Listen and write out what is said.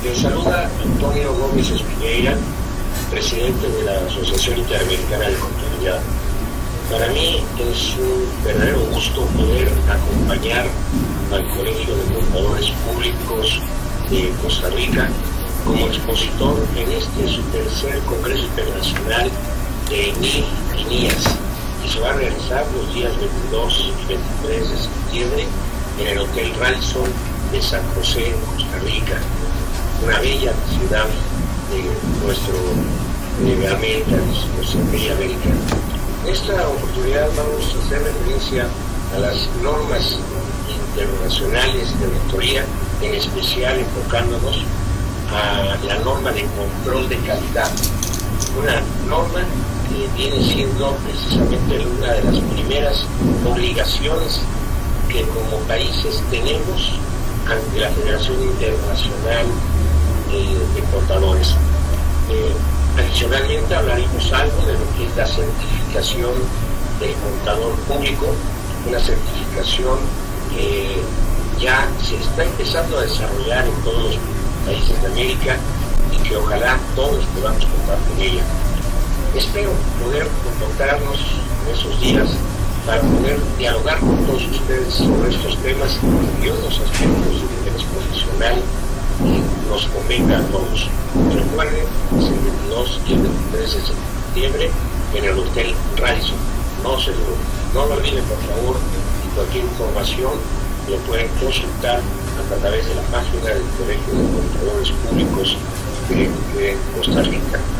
Les saluda Antonio Gómez Espinheira, presidente de la Asociación Interamericana de Contabilidad. Para mí es un verdadero gusto poder acompañar al Colegio de Contadores Públicos de Costa Rica como expositor en este su tercer Congreso Internacional de NIF y NIAS, que se va a realizar los días 22 y 23 de septiembre en el Hotel Radisson de San José, Costa Rica, una bella ciudad de América, nuestra bella América. En esta oportunidad vamos a hacer referencia a las normas internacionales de auditoría, en especial enfocándonos a la norma de control de calidad, una norma que viene siendo precisamente una de las primeras obligaciones que como países tenemos ante la Federación Internacional de Contadores. Adicionalmente hablaremos algo de lo que es la certificación del contador público, una certificación que ya se está empezando a desarrollar en todos los países de América y que ojalá todos podamos contar con ella. Espero poder encontrarnos en esos días para poder dialogar con todos ustedes sobre estos temas y otros aspectos de interés profesional que nos convenga a todos. Recuerden, es el 22 y el 23 de septiembre en el Hotel Radisson. No lo olviden, por favor, y cualquier información lo pueden consultar a través de la página del Colegio de Contadores Públicos de Costa Rica.